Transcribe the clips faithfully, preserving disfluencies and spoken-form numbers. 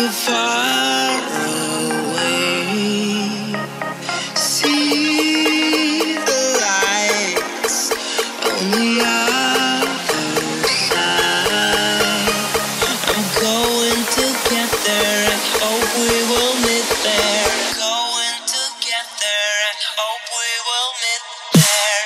you far away. See the lights on the other side. I'm going to get there and hope we will meet there. Going to get there and hope we will meet there.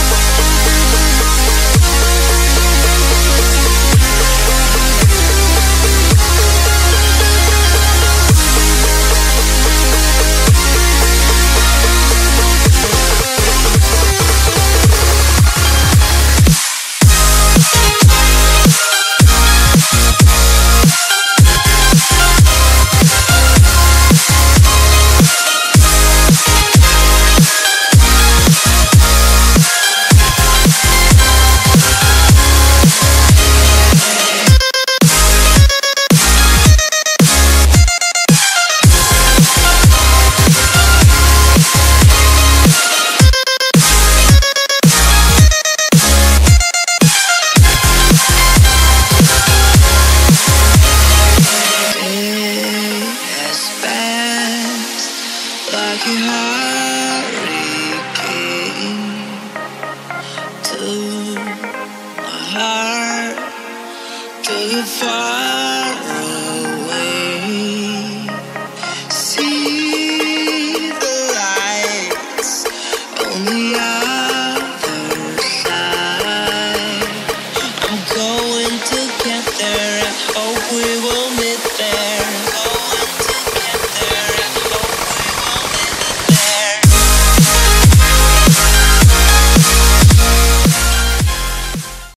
Like a hurricane to my heart, to the fire.